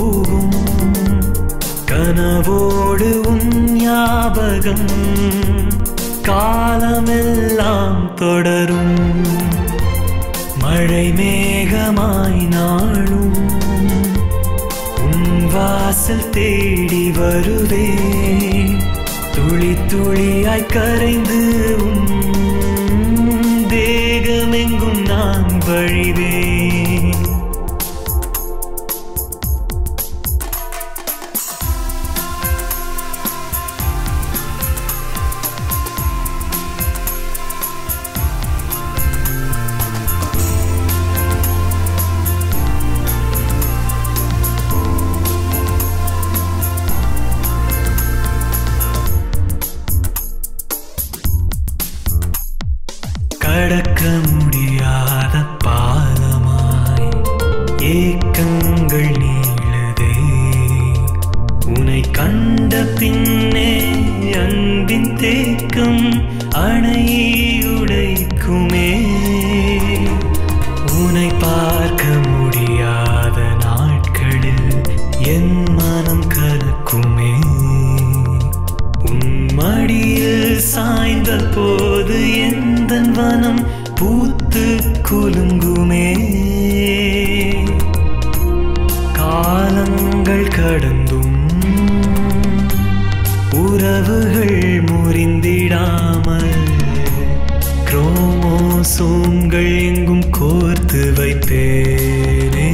போகும் கனவோடு உன் ஞாபகம் காலமெல்லாம் தொடரும் மழை மேகமாய் நாளும் உன் வாசல் தேடி வருவேன் துளி துளியாய் கரைந்து உன் தேகமெங்கும் நான் வழிவேன் கடக்க முடியாத பாலமாய் ஏக்கங்கள் நீளுதே உன்னை கண்ட பின்னே அன்பின் தேக்கம் அணையுடைக்குமே உன்னை பார்க்க முடியாத நாட்களில் என் மனம் கலக்குமே உன் மடியில் சாய்ந்த போது எந்தன் வனம் பூத்து குலுங்குமே காலங்கள் கடந்தும் உறவுகள் முறிந்திடாமல் குரோமோசோம்கள் எங்கும் கோர்த்து வைப்பேனே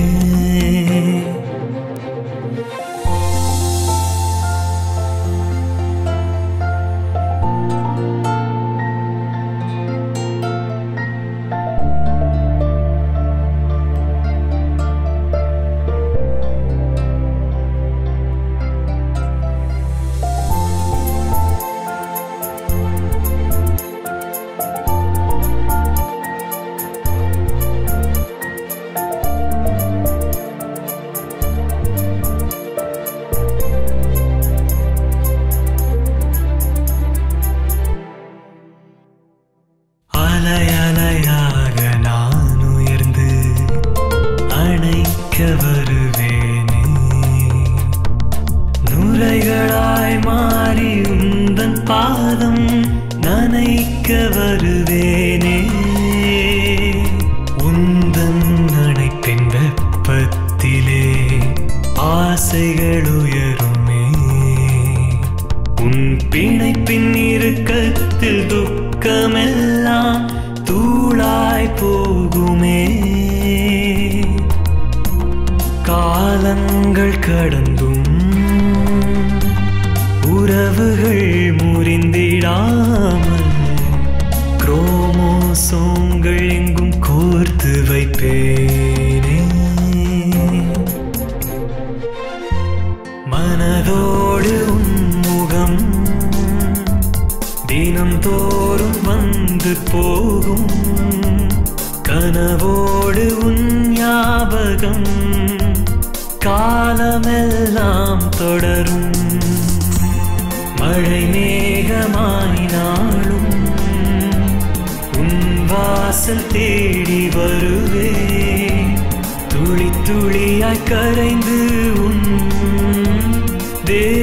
அலையலையாக நான் உயர்ந்து அணைக்க வருவேனே நுரைகளாய் மாறி உந்தன் பாதம் நனைக்க வருவேனே உந்தன் அணைப்பின் வெப்பத்திலே ஆசைகள் உயருமே உன் பிணைப்பின் இறுக்கத்தில் துக்கமெல்லாம் தூளாய் போகுமே காலங்கள் கடந்தும் உறவுகள் முறிந்திடாமல் குரோமோசோம்கள் எங்கும் கோர்த்து வைப்பேனே மனதோடு உன் முகம் தினம் தோறும் வந்து போகும் கனவோடு உன் ஞாபகம் காலமெல்லாம் தொடரும் மழை மேகமாய் நாளும் உன் வாசல் தேடி வருவேன் துளி துளியாய் கரைந்து உன்